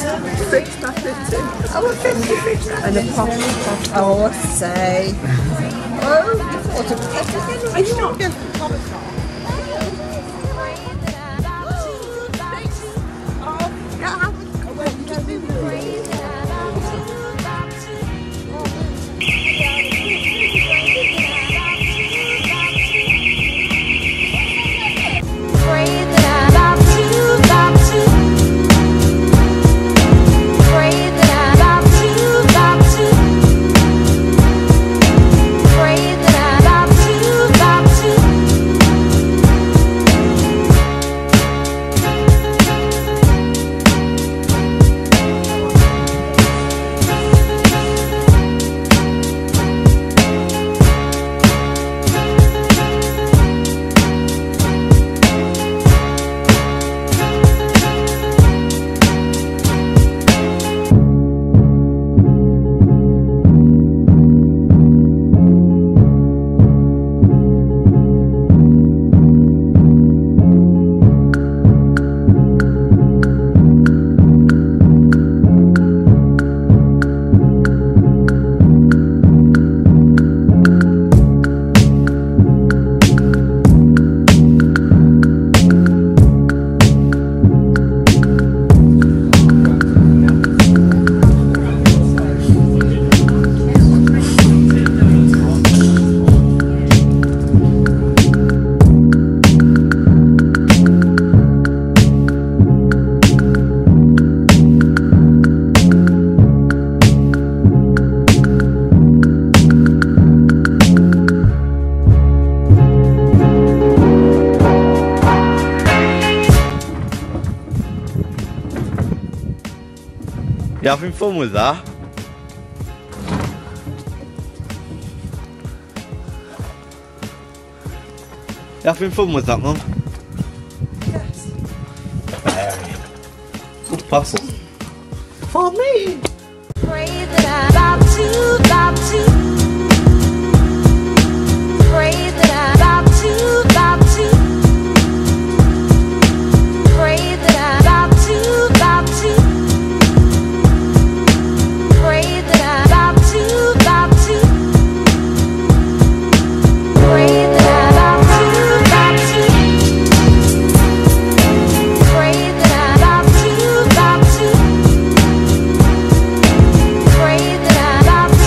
Fridge batter too. Oh, a 50 fridge batter. And a pot. Oh, I say. Oh, you thought of everything. Are you not going to You having fun with that? You having fun with that, Mum? Yes. Very. Good parcel. For me! Pray that I'm about to. Pray that I'm about to. Pray that I'm about to. Pray that I'm about to. Pray that I'm about to. Pray that I'm about to. Pray that I'm about to.